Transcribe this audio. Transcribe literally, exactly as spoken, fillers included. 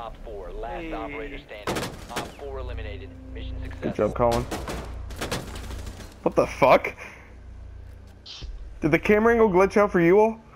Op four, last hey. operator standing. Op four eliminated. Mission successful. Good job, Colin. What the fuck? Did the camera angle glitch out for you all?